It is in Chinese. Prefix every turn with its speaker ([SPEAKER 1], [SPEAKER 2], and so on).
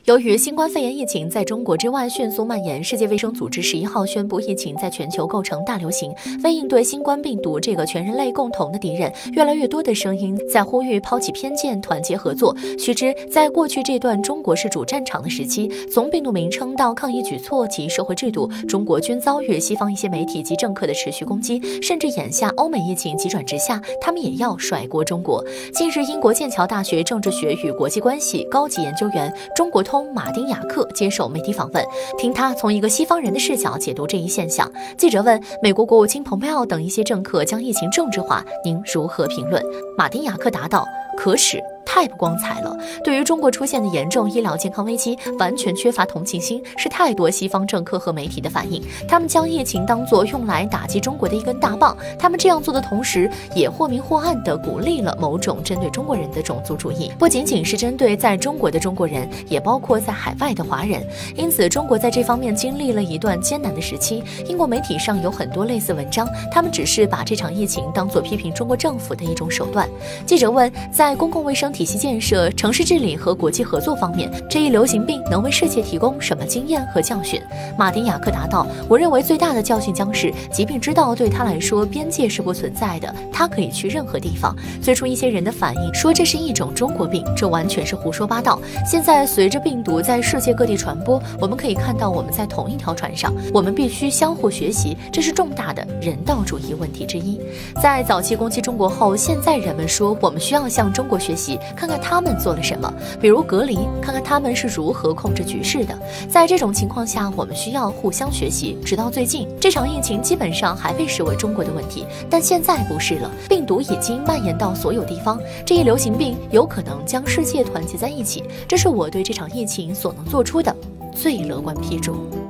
[SPEAKER 1] 由于新冠肺炎疫情在中国之外迅速蔓延，世界卫生组织11号宣布，疫情在全球构成大流行。为应对新冠病毒这个全人类共同的敌人，越来越多的声音在呼吁抛弃偏见，团结合作。须知，在过去这段中国是主战场的时期，从病毒名称到抗疫举措及社会制度，中国均遭遇西方一些媒体及政客的持续攻击，甚至眼下欧美疫情急转直下，他们也要甩锅中国。近日，英国剑桥大学政治学与国际关系高级研究员中国通马丁·雅克接受媒体访问，听他从一个西方人的视角解读这一现象。记者问美国国务卿蓬佩奥等一些政客将疫情政治化，您如何评论？马丁·雅克答道：可耻。太不光彩了！对于中国出现的严重医疗健康危机，完全缺乏同情心，是太多西方政客和媒体的反应。他们将疫情当作用来打击中国的一根大棒。他们这样做的同时，也或明或暗地鼓励了某种针对中国人的种族主义，不仅仅是针对在中国的中国人，也包括在海外的华人。因此，中国在这方面经历了一段艰难的时期。英国媒体上有很多类似文章，他们只是把这场疫情当作批评中国政府的一种手段。记者问，在公共卫生体系建设、城市治理和国际合作方面，这一流行病能为世界提供什么经验和教训？马丁·雅克答道：我认为最大的教训将是，疾病知道对他来说边界是不存在的，他可以去任何地方。最初一些人的反应说这是一种中国病，这完全是胡说八道。现在随着病毒在世界各地传播，我们可以看到我们在同一条船上，我们必须相互学习，这是重大的人道主义问题之一。在早期攻击中国后，现在人们说我们需要向中国学习，看看他们做了什么，比如隔离，看看他们是如何控制局势的。在这种情况下，我们需要互相学习。直到最近，这场疫情基本上还被视为中国的问题，但现在不是了，病毒已经蔓延到所有地方，这一流行病有可能将世界团结在一起，这是我对这场疫情所能做出的最乐观批注。